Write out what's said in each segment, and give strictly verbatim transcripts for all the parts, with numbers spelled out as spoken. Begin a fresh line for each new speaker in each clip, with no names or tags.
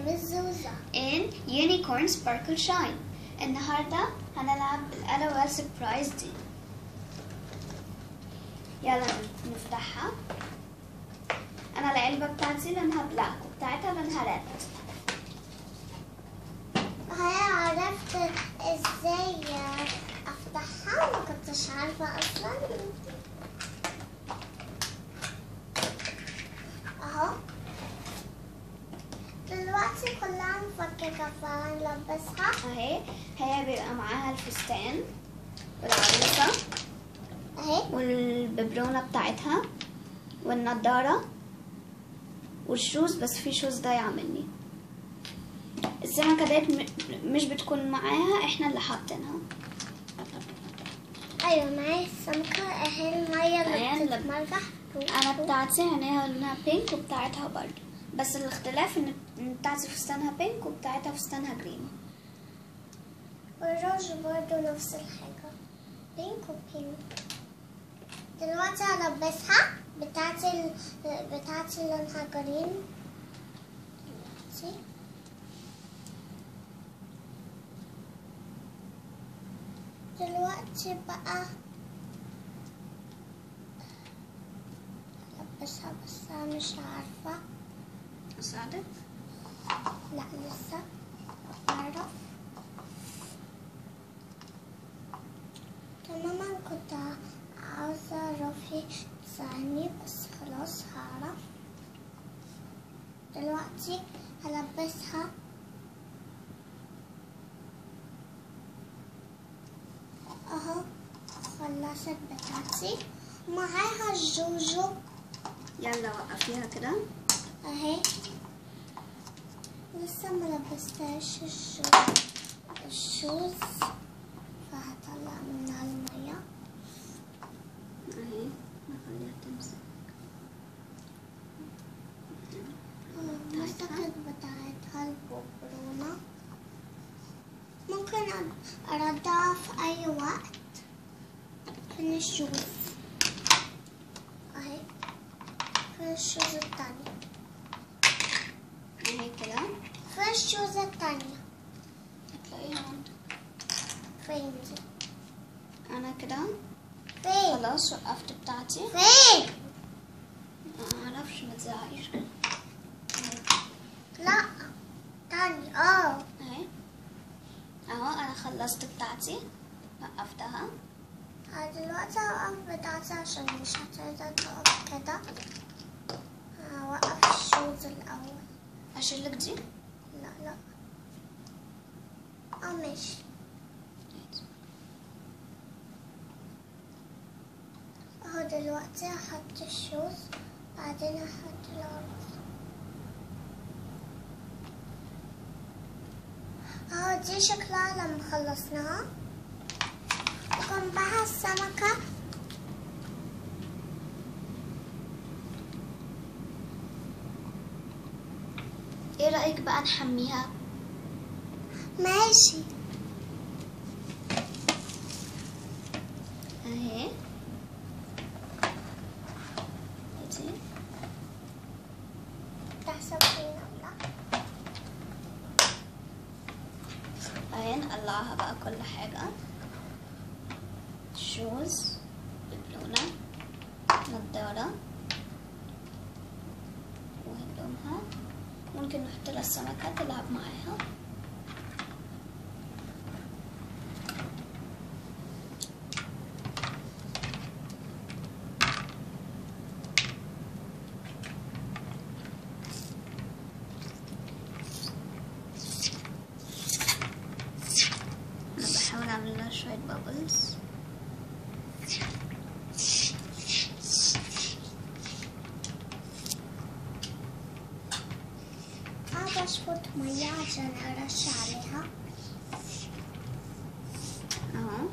بالزوزة
in Unicorn Sparkle Shine. النهاردة هنلعب بالألوال سربرايز دي. يلا نفتحها. أنا العلبة بتاعتي لونها بلاك وبتاعتها لونها ريد.
هاي عرفت ازاي افتحها، ما كنتش عارفة اصلا. اهو دلوقتي كلها مفككة فهنلبسها.
اهي هي بيبقى معاها الفستان والعروسة
اهي
والببرونة بتاعتها والنضارة والشوز، بس في شوز ضايعة مني. السمكة ديت مش بتكون معاها، احنا اللي حاطينها.
ايوه معايا السمكة اهي، المية اللي بتتمرح.
انا بتاعتي عينيها لونها بينك وبتاعتها برضه، بس الاختلاف ان بتاعتي فستانها بينك وبتاعتها فستانها جرين.
والروج برضه نفس الحاجة، بينك وبينك. دلوقتي هلبسها بتاعتي ال... بتاعتي لونها جرين. دلوقتي دلوقتي بقى هلبسها، بس أنا مش عارفة.
أساعدك؟
لا لسه أعرف. تماما كنت عاوزة رفي تساعدني، بس خلاص هعرف. دلوقتي هلبسها. اهو خلصت بتاعتي ومعاها الجوجو.
يلا وقفيها كده
اهي لسه ما لبستهاش الشوز الشوز فهطلع منها المية.
اهي نخليها تمسك.
مسكت بتاعتها الببرونة، ممكن أردها في أي وقت. فين الشوز؟ أهي فين الشوز التانية؟
اهي كده.
فين الشوز التانية؟
هتلاقيها عندك.
فين دي؟
انا كده
فين؟
خلاص وقفت بتاعتي.
فين؟
معرفش، ما تزعقيش كده.
لا تاني. اه
اهي اهو انا خلصت بتاعتي وقفتها.
دلوقتي هوقف بتاعتي عشان مش هتقدر تقف كده. هوقف الشوز الأول.
اشيلك دي؟
لا لا اه ماشي. اهو دلوقتي هحط الشوز، بعدين هحط العروسة. اهو دي شكلها لما خلصناها، وجنبها السمكة.
ايه رأيك بقى نحميها؟
ماشي.
اهي دي
تحسب فينا
اهي نقلعها بقى كل حاجة. شوز، ببلونة، نضارة، وهدومها. ممكن نحط لها السمكة تلعب معاها. أنا بحاول أعمل لها شوية بابلز.
بشفط مية عشان أرش عليها.
اهو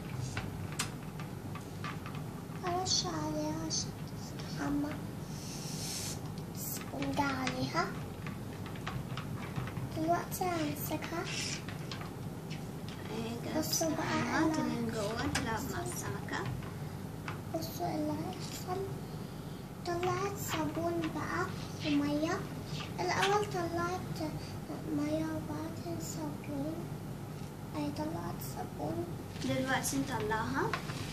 أرش عليها عشان تستحمى. سبونجة عليها. دلوقتي همسكها. بصوا بقى
بقى من جوه تلعب مع السمكة.
بصوا اللي هيحصل. طلعت صابون بقى ومية. الأول طلعت طلعت مية وبعدين صابون. أي طلعت صابون.
دلوقتي نطلعها.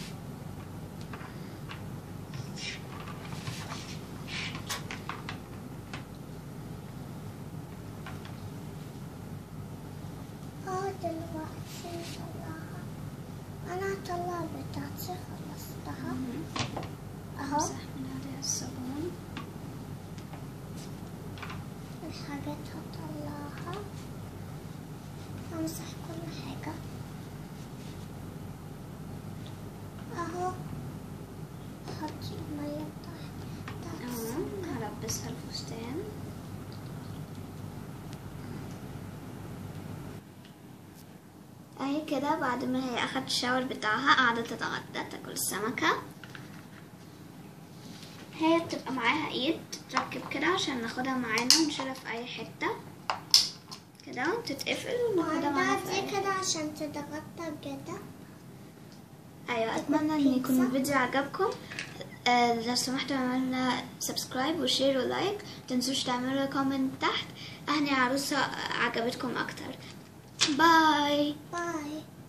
اه دلوقتي نطلعها. أنا هطلع بتاعتي خلصتها. أهو
امسح من عليها الصابون.
الحاجات هطلعها. أمسح كل حاجة. أهو حطي المية بتاعت
اهو هلبسها الفستان. اهي كده بعد ما هي اخدت الشاور بتاعها قاعدة تتغدى تاكل السمكة. هي بتبقى معاها ايد تركب كده عشان ناخدها معانا ونشيلها في اي حتة كده تتقفل وناخدها معانا في
وعندها
اي
دي كده عشان تتغطى كده.
ايوه اتمنى ان يكون الفيديو عجبكم. آه لو سمحتوا عملنا سبسكرايب وشير ولايك. متنسوش تعملوا كومنت تحت اهني عروسة عجبتكم اكتر. باي.
باي.